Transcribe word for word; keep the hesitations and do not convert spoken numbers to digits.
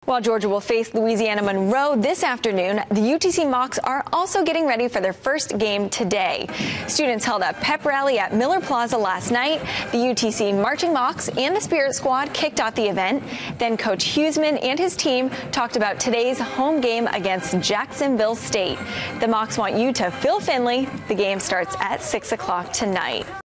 While Georgia will face Louisiana Monroe this afternoon, the U T C Mocs are also getting ready for their first game today. Students held a pep rally at Miller Plaza last night. The U T C Marching Mocs and the Spirit Squad kicked off the event. Then Coach Huseman and his team talked about today's home game against Jacksonville State. The Mocs want you to Phil Finley. The game starts at six o'clock tonight.